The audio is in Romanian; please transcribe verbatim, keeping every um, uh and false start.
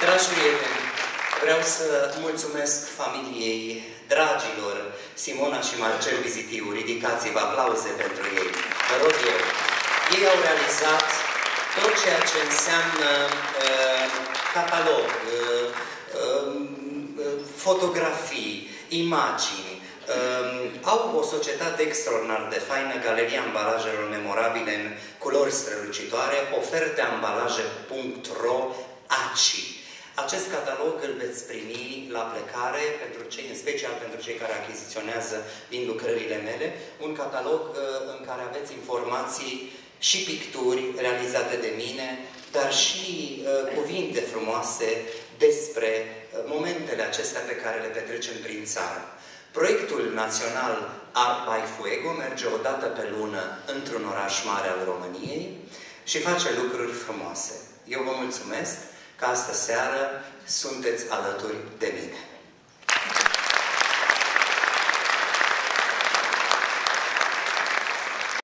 Dragi prieteni, vreau să mulțumesc familiei dragilor Simona și Marcel Vizitiu. Ridicați-vă aplauze pentru ei. Vă rog eu. Ei au realizat tot ceea ce înseamnă uh, catalog, uh, uh, fotografii, imagini. Uh, au o societate extraordinar de faină, Galeria Ambalajelor Memorabile în culori strălucitoare, oferte-ambalaje punct ro A C I. Acest catalog îl veți primi la plecare, pentru cei, în special pentru cei care achiziționează din lucrările mele, un catalog uh, în care aveți informații și picturi realizate de mine, dar și uh, cuvinte frumoase despre uh, momentele acestea pe care le petrecem prin țară. Proiectul național Art by Fuego merge o dată pe lună într-un oraș mare al României și face lucruri frumoase. Eu vă mulțumesc că astă seară sunteți alături de mine.